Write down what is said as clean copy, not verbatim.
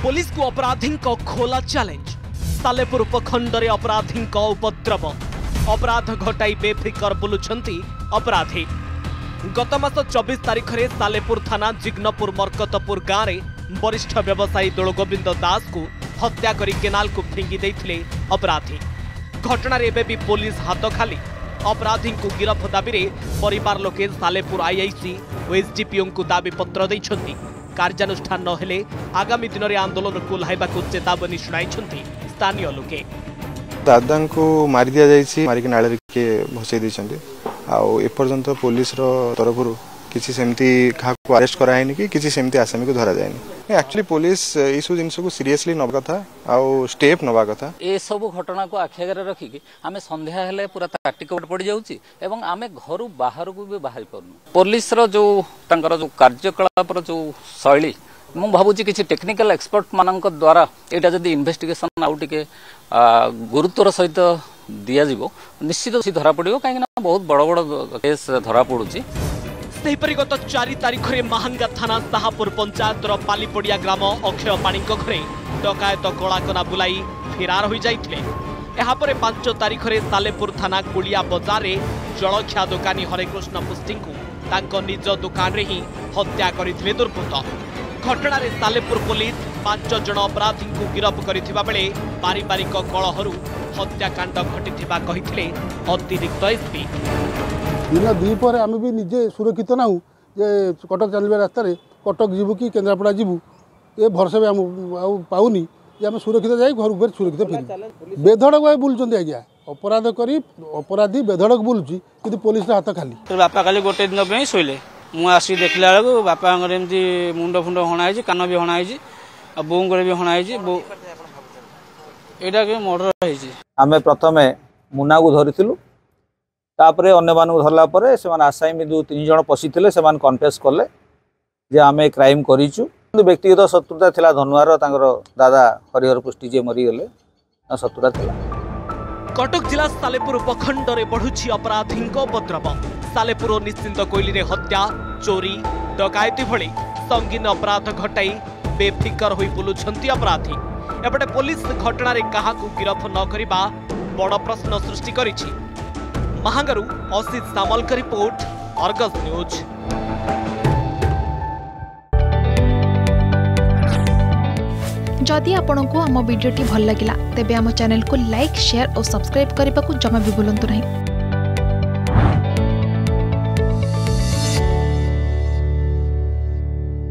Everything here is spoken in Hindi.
पुलिस को अपराधी खोला चैलेंज। सालेपुर उपखंडरे अपराधी उपद्रव। अपराध घटाई बेफिकर बुलुछंती अपराधी। गत मास 24 तारिख में सालेपुर थाना जिग्नपुर मरकतपुर गाँव में वरिष्ठ व्यवसायी दोलगोविंद दास को हत्या करी केनाल को फिंगी देथिले अपराधी। घटना रे भी पुलिस हाथ खाली। अपराधी को गिरफ दाबी रे परिवार लोके सालेपुर आईआईसी और एसडीपीओ को दाबी पत्र देइछंती। कार्यानुष्ठान न हेले आगामी दिन में आंदोलन को लाइबाकू चेतावनी शुणाइछंती स्थानीय लोके। दादा को मारी दिया जाइछि, मारी के नाळे के भसै दैछंती। आ एपर्यंत पुलिस रो तरफ किसी सेमती को अरेस्ट करायनी कि किसी सेमती आसामी को धरा जायनी। एक्चुअली पुलिस इस जिनस को सीरियसली नबा कथा आउ स्टेप नबा कथा। ए सब घटना को आखि आगे रखिकी आमे संध्या हेले पूरा ताटिक पड़ जाउची एवं आमे घरु बाहर को भी बाहर परनु। पुलिस रो जो तांकर जो कार्यकलाप रो जो शैली मु भाबुची किछि टेक्निकल एक्सपर्ट मानक द्वारा एटा जदी इन्वेस्टिगेशन आउ टिके गुरुत्वर सहित दिया जिवो निश्चित से धरा पड़ियो। काहे ना बहुत बड़ बड़ केस धरा पड़ुची। गत 4 तारिख में महांगा थाना साहापुर पंचायतर पालीपड़िया ग्राम अक्षय पाणी घरे डकायत कलाकना बुलाई फेरार हो जाइथिले। एहा परे 5 तारिख में सालेपुर थाना कुलिया बजार रे जलखिया दुकानी हरेकृष्ण पुष्टिंग को तांको निज दुकान रे ही हत्या करथिले दुर्बृत्त। घटना रे सालेपुर पुलिस 5 जन अपराधी को गिरफ करथिबा बेले पारिवारिक कलहरु हत्याकांड घटिथिबा कहिथिले अतिरिक्त एसपी। दिन द्विपर आम भी निजे सुरक्षित ना जे कटक चलवा रास्ता कटक जीवु कि केन्द्रापड़ा जीवु ये भरसा भी आम पाऊनी जे आम सुरक्षित जाए घर घर सुरक्षित फेर। बेधड़क भाई बुलूँ आज्ञा अपराध करी अपराधी बेधड़क बुलूची कि पुलिस हाथ खाली। बापा खाली गोटे दिन पे शोले मुझे आसिक देखला बेलू बापा एमती मुंड फुंड हणाई कान भी हणाई बों भी हणाई यहाँ के मर्डर आम प्रथम मुना को धरी तापरे अन्य मानू धरला परे सेमान आसामी जो 3 जन पशिथिले सेमान कन्फेस कले जे आमे क्राइम करिचु। व्यक्तिगत शत्रुता थिला धनुआर तांकर दादा हरिहर पुष्टि जे मरी गेले शत्रुता थिला। कटक जिला सालेपुर उपखंड रे बढ़ुछि अपराधी उपद्रव। सालेपुर निश्चिंत कोइली रे हत्या चोरी डकायती भली संगीन अपराध घटाई बेफिकर होई बुलुछंती अपराधी। एपटे पुलिस घटना रे काहाकू गिरफ न करिबा बड़ प्रश्न सृष्टि करिछि। महांगारू असित सामल का रिपोर्ट, अर्गस न्यूज। जदि आपंक आम भिडी भल लगा तेब आम चैनल को लाइक शेयर और सब्सक्राइब करने को जमा भी भूलु नहीं।